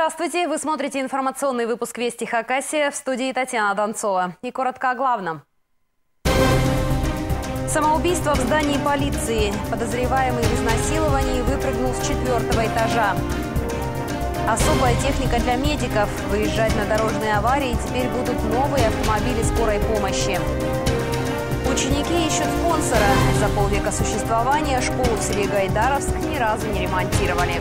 Здравствуйте! Вы смотрите информационный выпуск «Вести Хакасия», в студии Татьяна Донцова. И коротко о главном. Самоубийство в здании полиции. Подозреваемый в изнасиловании выпрыгнул с 4-го этажа. Особая техника для медиков. Выезжать на дорожные аварии теперь будут новые автомобили скорой помощи. Ученики ищут спонсора. За полвека существования школу в селе Гайдаровск ни разу не ремонтировали.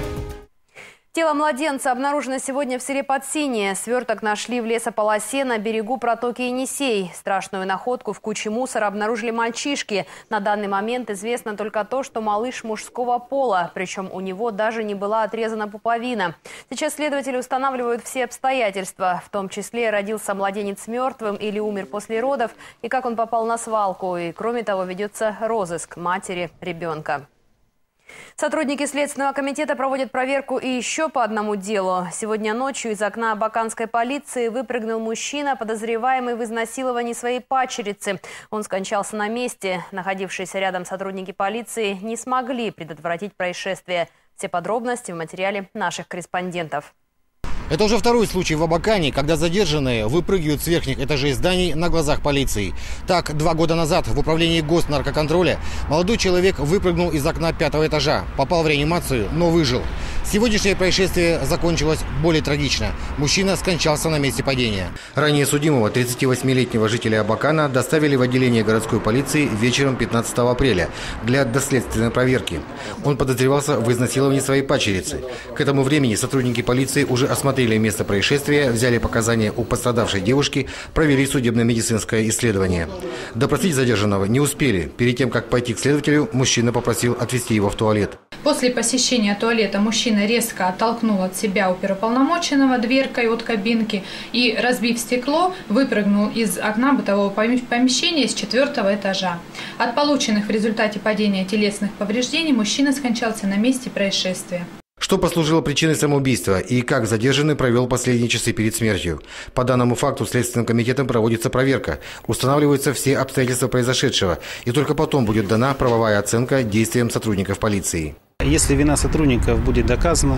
Тело младенца обнаружено сегодня в селе Подсинье. Сверток нашли в лесополосе на берегу протоки Енисей. Страшную находку в куче мусора обнаружили мальчишки. На данный момент известно только то, что малыш мужского пола. Причем у него даже не была отрезана пуповина. Сейчас следователи устанавливают все обстоятельства. В том числе, родился младенец мертвым или умер после родов, и как он попал на свалку. И кроме того, ведется розыск матери ребенка. Сотрудники Следственного комитета проводят проверку и еще по одному делу. Сегодня ночью из окна абаканской полиции выпрыгнул мужчина, подозреваемый в изнасиловании своей падчерицы. Он скончался на месте. Находившиеся рядом сотрудники полиции не смогли предотвратить происшествие. Все подробности в материале наших корреспондентов. Это уже второй случай в Абакане, когда задержанные выпрыгивают с верхних этажей зданий на глазах полиции. Так, 2 года назад в управлении госнаркоконтроля молодой человек выпрыгнул из окна 5-го этажа, попал в реанимацию, но выжил. Сегодняшнее происшествие закончилось более трагично. Мужчина скончался на месте падения. Ранее судимого 38-летнего жителя Абакана доставили в отделение городской полиции вечером 15 апреля для доследственной проверки. Он подозревался в изнасиловании своей падчерицы. К этому времени сотрудники полиции уже осмотрели место происшествия, взяли показания у пострадавшей девушки, провели судебно-медицинское исследование. Допросить задержанного не успели. Перед тем, как пойти к следователю, мужчина попросил отвезти его в туалет. После посещения туалета мужчина резко оттолкнул от себя оперуполномоченного дверкой от кабинки и, разбив стекло, выпрыгнул из окна бытового помещения с 4-го этажа. От полученных в результате падения телесных повреждений мужчина скончался на месте происшествия. Что послужило причиной самоубийства и как задержанный провел последние часы перед смертью? По данному факту Следственным комитетом проводится проверка. Устанавливаются все обстоятельства произошедшего. И только потом будет дана правовая оценка действиям сотрудников полиции. Если вина сотрудников будет доказана,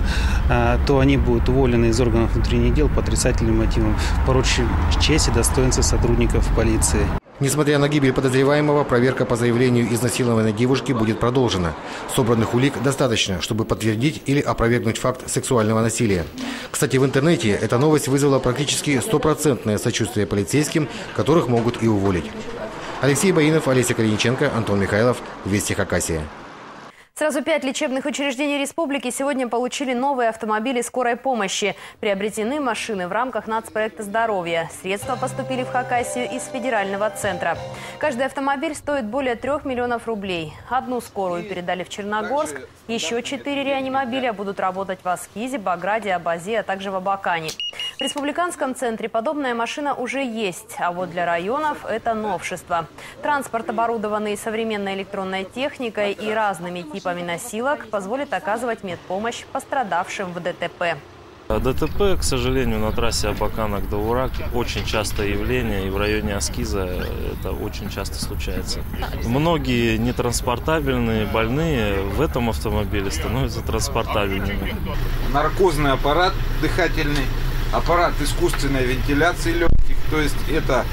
то они будут уволены из органов внутренних дел по отрицательным мотивам, порочащим честь и достоинство сотрудников полиции. Несмотря на гибель подозреваемого, проверка по заявлению изнасилованной девушки будет продолжена. Собранных улик достаточно, чтобы подтвердить или опровергнуть факт сексуального насилия. Кстати, в интернете эта новость вызвала практически 100% сочувствие полицейским, которых могут и уволить. Алексей Баинов, Олеся Калиниченко, Антон Михайлов. Вести Хакасия. Сразу 5 лечебных учреждений республики сегодня получили новые автомобили скорой помощи. Приобретены машины в рамках нацпроекта «Здоровье». Средства поступили в Хакасию из федерального центра. Каждый автомобиль стоит более 3 миллионов рублей. Одну скорую передали в Черногорск. Еще 4 реанимобиля будут работать в Аскизе, Баграде, Абазе, а также в Абакане. В республиканском центре подобная машина уже есть. А вот для районов это новшество. Транспорт, оборудованный современной электронной техникой и разными типами носилок, позволит оказывать медпомощь пострадавшим в ДТП. ДТП, к сожалению, на трассе Абакана-Гдаурак очень частое явление, и в районе Аскиза это очень часто случается. Многие нетранспортабельные больные в этом автомобиле становятся транспортабельными. Наркозный аппарат дыхательный, аппарат искусственной вентиляции легких, то есть это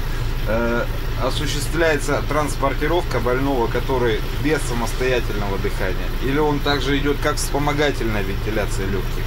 осуществляется транспортировка больного, который без самостоятельного дыхания, или он также идет как вспомогательная вентиляция легких.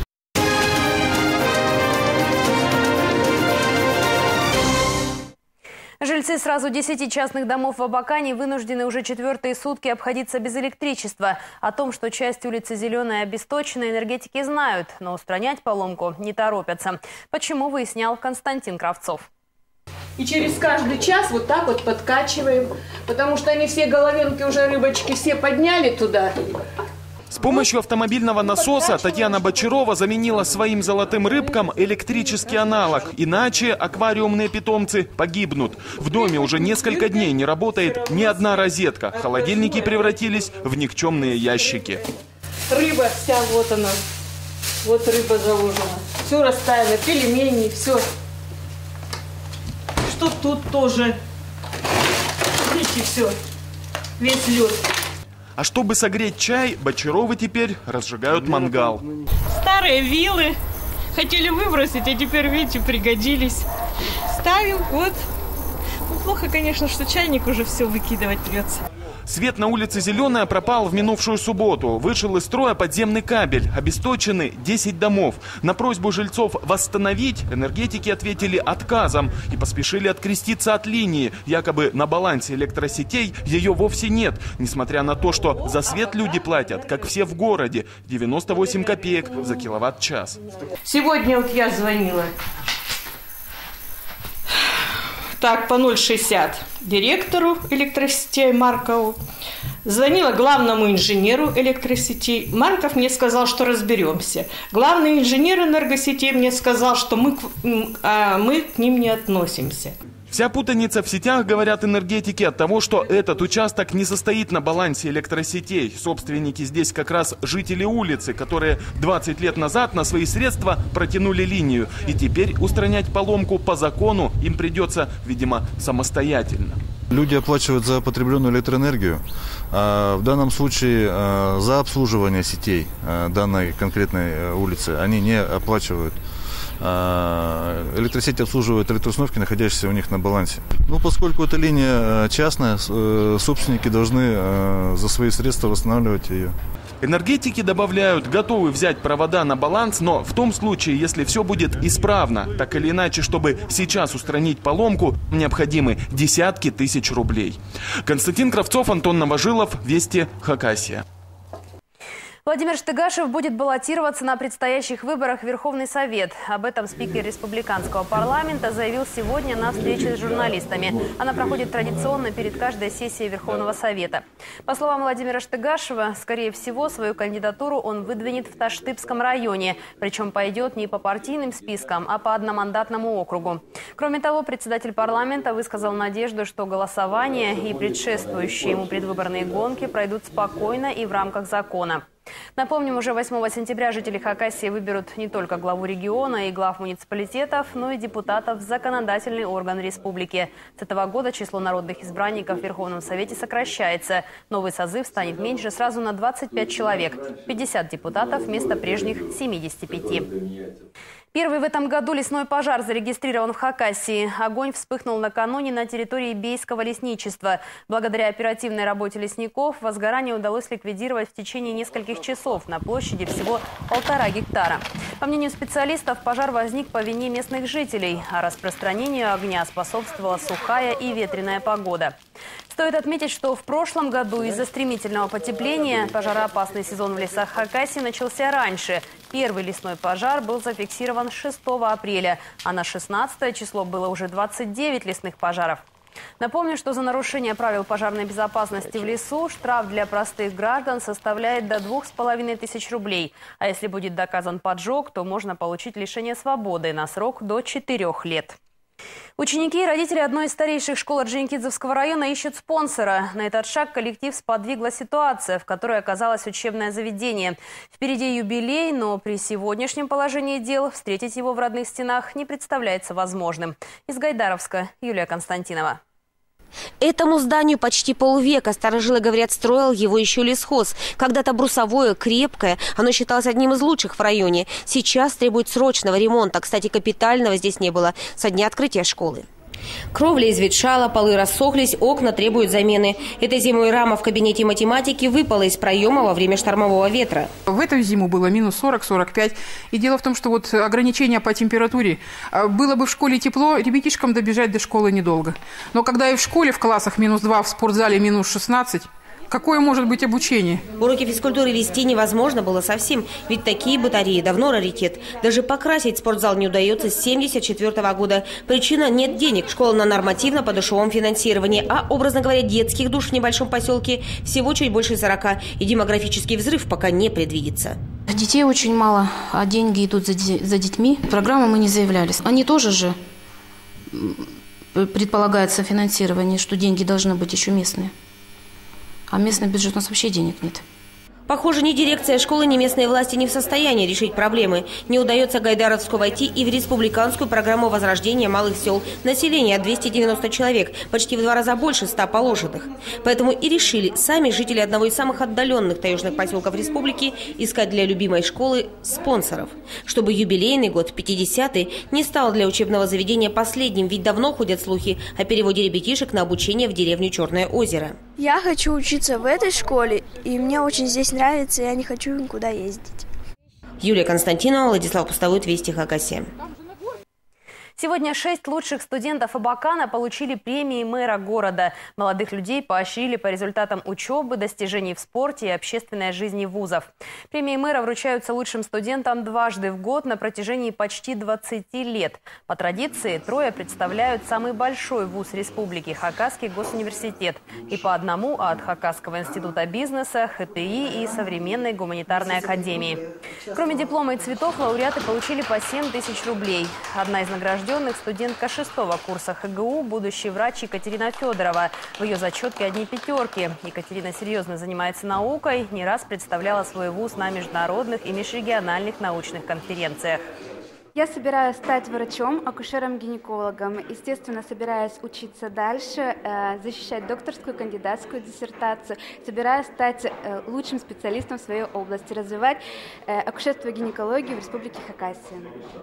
Жильцы сразу 10 частных домов в Абакане вынуждены уже 4-е сутки обходиться без электричества. О том, что часть улицы Зеленая обесточена, энергетики знают, но устранять поломку не торопятся. Почему, выяснял Константин Кравцов. И через каждый час вот так вот подкачиваем, потому что они все головенки уже, рыбочки, все подняли туда. С помощью автомобильного насоса Татьяна Бочарова заменила своим золотым рыбкам электрический аналог. Иначе аквариумные питомцы погибнут. В доме уже несколько дней не работает ни одна розетка. Холодильники превратились в никчемные ящики. Рыба вся, вот она. Вот рыба заложена. Все расставили, пельмени, все. Что тут тоже. Видите, все. Весь лед. А чтобы согреть чай, Бочаровы теперь разжигают мангал. Старые вилы, Хотели выбросить, а теперь, видите, пригодились. Ставим, вот. Ну, плохо, конечно, что чайник уже все выкидывать придется. Свет на улице Зеленая пропал в минувшую субботу. Вышел из строя подземный кабель. Обесточены 10 домов. На просьбу жильцов восстановить энергетики ответили отказом и поспешили откреститься от линии. Якобы на балансе электросетей ее вовсе нет. Несмотря на то, что за свет люди платят, как все в городе, 98 копеек за киловатт-час. Сегодня вот я звонила. Так, по 0,60 директору электросетей Маркову. Звонила главному инженеру электросетей. Марков мне сказал, что разберемся. Главный инженер энергосетей мне сказал, что мы к ним не относимся. Вся путаница в сетях, говорят энергетики, от того, что этот участок не состоит на балансе электросетей. Собственники здесь как раз жители улицы, которые 20 лет назад на свои средства протянули линию. И теперь устранять поломку по закону им придется, видимо, самостоятельно. Люди оплачивают за потребленную электроэнергию, а в данном случае за обслуживание сетей данной конкретной улицы они не оплачивают. Электросети обслуживают электроустановки, находящиеся у них на балансе. Ну, поскольку эта линия частная, собственники должны за свои средства восстанавливать ее. Энергетики добавляют, готовы взять провода на баланс, но в том случае, если все будет исправно, так или иначе, чтобы сейчас устранить поломку, необходимы десятки тысяч рублей. Константин Кравцов, Антон Новожилов, Вести, Хакасия. Владимир Штыгашев будет баллотироваться на предстоящих выборах в Верховный Совет. Об этом спикер республиканского парламента заявил сегодня на встрече с журналистами. Она проходит традиционно перед каждой сессией Верховного Совета. По словам Владимира Штыгашева, скорее всего, свою кандидатуру он выдвинет в Таштыбском районе. Причем пойдет не по партийным спискам, а по одномандатному округу. Кроме того, председатель парламента высказал надежду, что голосование и предшествующие ему предвыборные гонки пройдут спокойно и в рамках закона. Напомним, уже 8 сентября жители Хакасии выберут не только главу региона и глав муниципалитетов, но и депутатов в законодательный орган республики. С этого года число народных избранников в Верховном Совете сокращается. Новый созыв станет меньше сразу на 25 человек. 50 депутатов вместо прежних 75. Первый в этом году лесной пожар зарегистрирован в Хакасии. Огонь вспыхнул накануне на территории Бейского лесничества. Благодаря оперативной работе лесников возгорание удалось ликвидировать в течение нескольких часов на площади всего 1,5 гектара. По мнению специалистов, пожар возник по вине местных жителей, а распространению огня способствовала сухая и ветреная погода. Стоит отметить, что в прошлом году из-за стремительного потепления пожароопасный сезон в лесах Хакасии начался раньше. Первый лесной пожар был зафиксирован 6 апреля, а на 16 число было уже 29 лесных пожаров. Напомню, что за нарушение правил пожарной безопасности в лесу штраф для простых граждан составляет до 2500 рублей. А если будет доказан поджог, то можно получить лишение свободы на срок до 4 лет. Ученики и родители одной из старейших школ Орджоникидзевского района ищут спонсора. На этот шаг коллектив сподвигла ситуация, в которой оказалось учебное заведение. Впереди юбилей, но при сегодняшнем положении дел встретить его в родных стенах не представляется возможным. Из Гайдаровска Юлия Константинова. Этому зданию почти полвека. Старожилы говорят, строил его еще лесхоз. Когда-то брусовое, крепкое. Оно считалось одним из лучших в районе. Сейчас требует срочного ремонта. Кстати, капитального здесь не было со дня открытия школы. Кровля изветшала, полы рассохлись, окна требуют замены. Этой зимой рама в кабинете математики выпала из проема во время штормового ветра. В эту зиму было минус 40-45. И дело в том, что вот ограничения по температуре. Было бы в школе тепло, ребятишкам добежать до школы недолго. Но когда и в школе в классах минус 2, в спортзале минус 16... Какое может быть обучение? Уроки физкультуры вести невозможно было совсем, ведь такие батареи давно раритет. Даже покрасить спортзал не удается с 1974 года. Причина – нет денег. Школа на нормативно-подушевом финансировании, а, образно говоря, детских душ в небольшом поселке всего чуть больше 40. И демографический взрыв пока не предвидится. Детей очень мало, а деньги идут за детьми. Программы мы не заявлялись. Они тоже же предполагается финансирование, что деньги должны быть еще местные. А местный бюджет у нас вообще денег нет. Похоже, ни дирекция школы, ни местные власти не в состоянии решить проблемы. Не удается Гайдаровску войти и в республиканскую программу возрождения малых сел. Население 290 человек, почти в 2 раза больше 100 положенных. Поэтому и решили сами жители одного из самых отдаленных таежных поселков республики искать для любимой школы спонсоров. Чтобы юбилейный год, 50-й, не стал для учебного заведения последним, ведь давно ходят слухи о переводе ребятишек на обучение в деревню Черное озеро. Я хочу учиться в этой школе, и мне очень здесь нравится, я не хочу никуда ездить. Юлия Константинова, Владислав Пустовой, Вести Хакасия. Сегодня 6 лучших студентов Абакана получили премии мэра города. Молодых людей поощрили по результатам учебы, достижений в спорте и общественной жизни вузов. Премии мэра вручаются лучшим студентам дважды в год на протяжении почти 20 лет. По традиции 3 представляют самый большой вуз республики – Хакасский госуниверситет. И по одному от Хакасского института бизнеса, ХТИ и Современной гуманитарной академии. Кроме диплома и цветов, лауреаты получили по 7 тысяч рублей. Одна из награжденных студентка 6-го курса ХГУ, будущий врач Екатерина Федорова. В ее зачетке одни 5. Екатерина серьезно занимается наукой, не раз представляла свой вуз на международных и межрегиональных научных конференциях. Я собираюсь стать врачом, акушером-гинекологом. Естественно, собираюсь учиться дальше, защищать докторскую, кандидатскую диссертацию. Собираюсь стать лучшим специалистом в своей области, развивать акушерство и гинекологию в Республике Хакасия.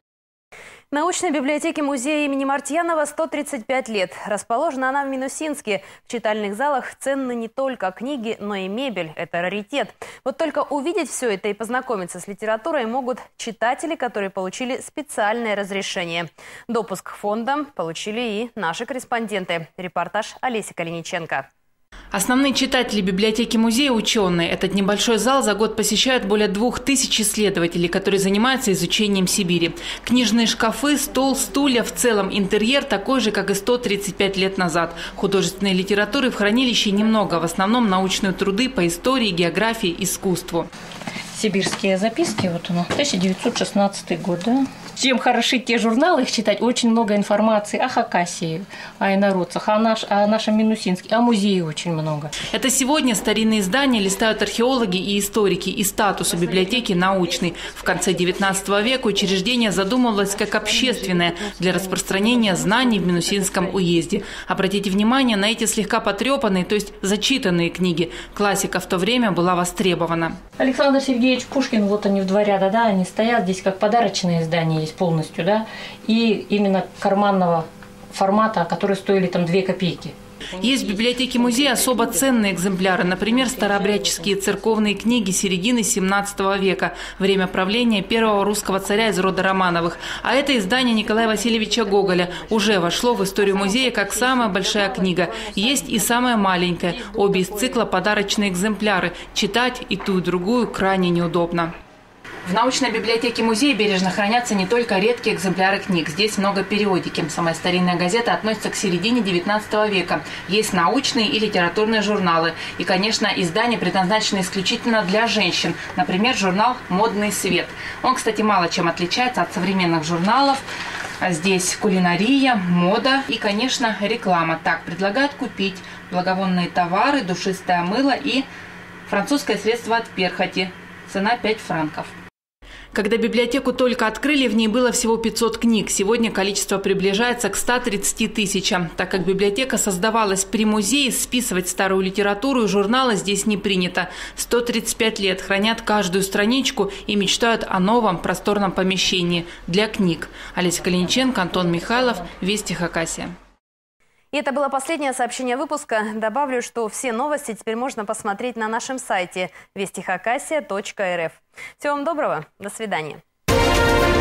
Научной библиотеке музея имени Мартьянова 135 лет. Расположена она в Минусинске. В читальных залах ценны не только книги, но и мебель. Это раритет. Вот только увидеть все это и познакомиться с литературой могут читатели, которые получили специальное разрешение. Допуск к фондам получили и наши корреспонденты. Репортаж Олеси Калиниченко. Основные читатели библиотеки музея – ученые. Этот небольшой зал за год посещают более 2000 исследователей, которые занимаются изучением Сибири. Книжные шкафы, стол, стулья – в целом интерьер такой же, как и 135 лет назад. Художественной литературы в хранилище немного, в основном научные труды по истории, географии, искусству. Сибирские записки, вот оно, 1916 год, да? Чем хороши те журналы, их читать, очень много информации о Хакасии, о инородцах, о нашем Минусинске, о музее очень много. Это сегодня старинные издания листают археологи и историки, и статус у библиотеки научный. В конце XIX века учреждение задумывалось как общественное для распространения знаний в Минусинском уезде. Обратите внимание на эти слегка потрепанные, то есть зачитанные книги. Классика в то время была востребована. Александр Сергеевич Пушкин, вот они в 2 ряда, да, они стоят здесь как подарочные издания есть полностью, да, и именно карманного формата, которые стоили там 2 копейки. Есть в библиотеке музея особо ценные экземпляры, например, старообрядческие церковные книги середины 17 века, время правления первого русского царя из рода Романовых. А это издание Николая Васильевича Гоголя уже вошло в историю музея как самая большая книга. Есть и самая маленькая, обе из цикла подарочные экземпляры. Читать и ту, и другую крайне неудобно. В научной библиотеке музея бережно хранятся не только редкие экземпляры книг. Здесь много периодики. Самая старинная газета относится к середине 19 века. Есть научные и литературные журналы. И, конечно, издания, предназначенные исключительно для женщин. Например, журнал «Модный свет». Он, кстати, мало чем отличается от современных журналов. Здесь кулинария, мода и, конечно, реклама. Так, предлагают купить благовонные товары, душистое мыло и французское средство от перхоти. Цена 5 франков. Когда библиотеку только открыли, в ней было всего 500 книг. Сегодня количество приближается к 130 тысячам. Так как библиотека создавалась при музее, списывать старую литературу и журналы здесь не принято. 135 лет хранят каждую страничку и мечтают о новом просторном помещении для книг. Олеся Калиниченко, Антон Михайлов, Вести Хакасия. И это было последнее сообщение выпуска. Добавлю, что все новости теперь можно посмотреть на нашем сайте вестихакасия.рф. Всего вам доброго. До свидания.